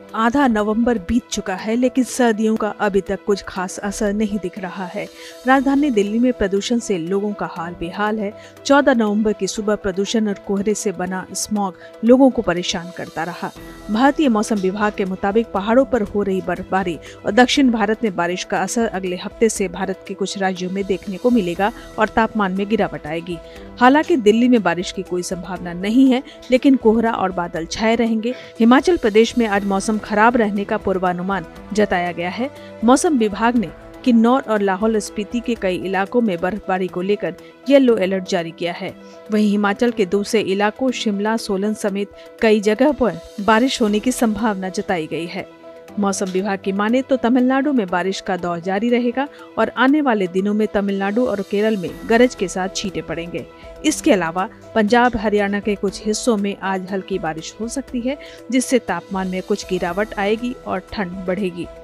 आधा नवंबर बीत चुका है, लेकिन सर्दियों का अभी तक कुछ खास असर नहीं दिख रहा है। राजधानी दिल्ली में प्रदूषण से लोगों का हाल बेहाल है। 14 नवंबर की सुबह प्रदूषण और कोहरे से बना स्मॉग लोगों को परेशान करता रहा। भारतीय मौसम विभाग के मुताबिक पहाड़ों पर हो रही बर्फबारी और दक्षिण भारत में बारिश का असर अगले हफ्ते से भारत के कुछ राज्यों में देखने को मिलेगा और तापमान में गिरावट आएगी। हालांकि दिल्ली में बारिश की कोई संभावना नहीं है, लेकिन कोहरा और बादल छाए रहेंगे। हिमाचल प्रदेश में आज मौसम खराब रहने का पूर्वानुमान जताया गया है। मौसम विभाग ने किन्नौर और लाहौल स्पीति के कई इलाकों में बर्फबारी को लेकर येलो अलर्ट जारी किया है। वहीं हिमाचल के दूसरे इलाकों शिमला, सोलन समेत कई जगह पर बारिश होने की संभावना जताई गई है। मौसम विभाग की माने तो तमिलनाडु में बारिश का दौर जारी रहेगा और आने वाले दिनों में तमिलनाडु और केरल में गरज के साथ छींटे पड़ेंगे। इसके अलावा पंजाब, हरियाणा के कुछ हिस्सों में आज हल्की बारिश हो सकती है, जिससे तापमान में कुछ गिरावट आएगी और ठंड बढ़ेगी।